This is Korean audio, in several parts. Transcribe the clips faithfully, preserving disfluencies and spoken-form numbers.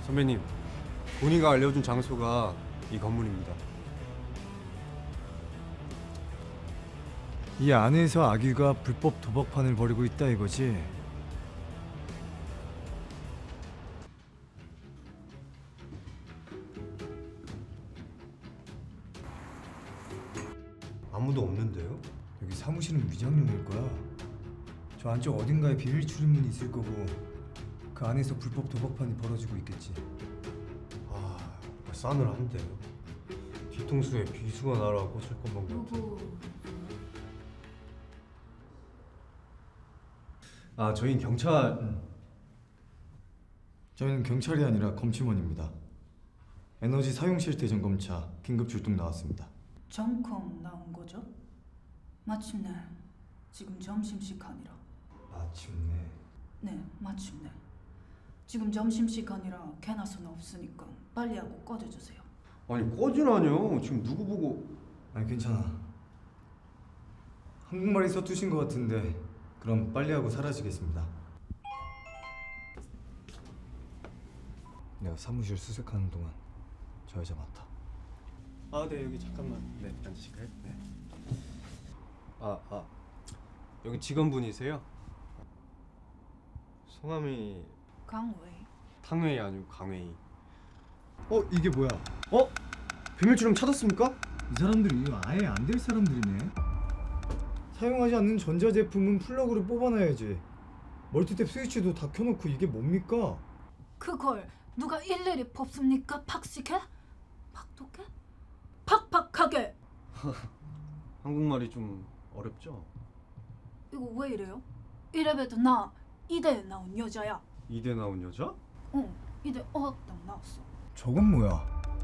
선배님, 본이가 알려준 장소가 이 건물입니다. 이 안에서 아기가 불법 도박판을 벌이고 있다 이거지? 아무도 없는데요? 여기 사무실은 위장용일 거야. 저 안쪽 어딘가에 비밀 출입문이 있을 거고 그 안에서 불법 도박판이 벌어지고 있겠지. 아, 싸늘한데요. 뒤통수에 비수가 날아 꽂힐 것만 같아. 아, 저희는 경찰... 응. 저희는 경찰이 아니라 검침원입니다. 에너지 사용실 대점검차 긴급 출동 나왔습니다. 점검 나온 거죠? 마침내 지금 점심시간이라. 마침내. 네, 마침내. 지금 점심시간이라 개나 소나 없으니까 빨리 하고 꺼져주세요. 아니, 꺼지라뇨. 지금 누구 보고... 아니 괜찮아. 한국말이 서투신 것 같은데 그럼 빨리 하고 사라지겠습니다. 내가 사무실 수색하는 동안 저 여자 맡아. 아, 네, 여기 잠깐만. 네, 앉으실까요? 네. 아, 아, 여기 직원분이세요? 성함이... 강웨이. 탕웨이 아니고 강웨이. 어? 이게 뭐야? 어? 비밀 출입 찾았습니까? 이 사람들이 이거 아예 안 될 사람들이네. 사용하지 않는 전자제품은 플러그를 뽑아놔야지. 멀티탭 스위치도 다 켜놓고 이게 뭡니까? 그걸 누가 일일이 뽑습니까? 팍시게? 팍도게? 팍팍하게! 한국말이 좀 어렵죠? 이거 왜 이래요? 이래봬도 나 이대에 나온 여자야. 이대 나온 여자? 응, 이대 어학당 나왔어. 저건 뭐야?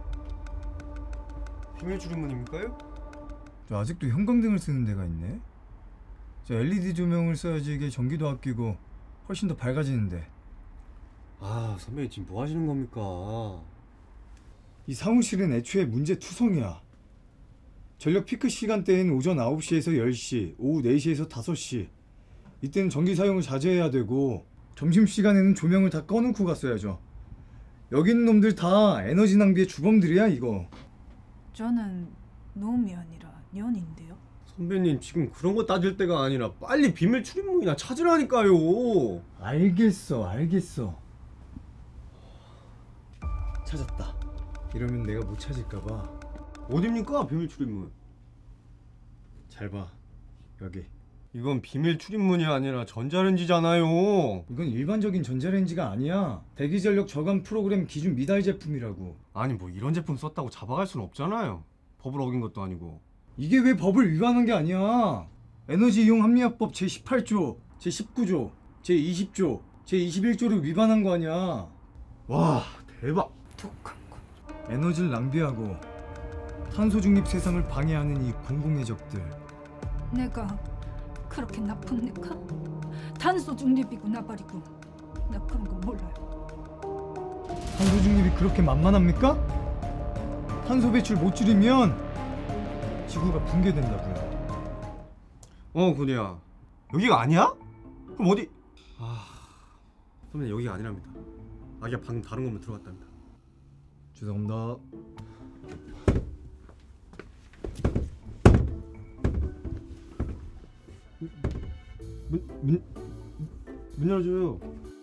비밀 출입문입니까요? 저 아직도 형광등을 쓰는 데가 있네. 저 엘이디 조명을 써야지 이게 전기도 아끼고 훨씬 더 밝아지는데. 아, 선배님 지금 뭐 하시는 겁니까? 이 사무실은 애초에 문제투성이야. 전력 피크 시간대인 오전 아홉 시에서 열 시, 오후 네 시에서 다섯 시. 이때는 전기 사용을 자제해야 되고 점심시간에는 조명을 다 꺼놓고 갔어야죠. 여기 있는 놈들 다 에너지 낭비의 주범들이야 이거. 저는 놈이 아니라 년인데요. 선배님 지금 그런 거 따질 때가 아니라 빨리 비밀 출입문이나 찾으라니까요. 알겠어 알겠어. 찾았다. 이러면 내가 못 찾을까봐. 어딥니까 비밀 출입문? 잘 봐. 여기. 이건 비밀 출입문이 아니라 전자레인지잖아요. 이건 일반적인 전자레인지가 아니야. 대기전력 저감 프로그램 기준 미달 제품이라고. 아니 뭐 이런 제품 썼다고 잡아갈 순 없잖아요. 법을 어긴 것도 아니고. 이게 왜 법을 위반한 게 아니야. 에너지 이용 합리화법 제십팔 조, 제십구 조, 제이십 조, 제이십일 조를 위반한 거 아니야. 와, 대박. 독한 거. 에너지를 낭비하고 탄소 중립 세상을 방해하는 이 공공의 적들. 내가 그렇게 나쁩니까? 탄소 중립이고 나발이고 나 그런 거 몰라요. 탄소 중립이 그렇게 만만합니까? 탄소 배출 못 줄이면 지구가 붕괴된다고요. 어, 군이야. 여기가 아니야? 그럼 어디? 아, 선배님 여기가 아니랍니다. 아기가 방금 다른 건물 들어갔답니다. 죄송합니다. 문, 문, 문 열어줘요.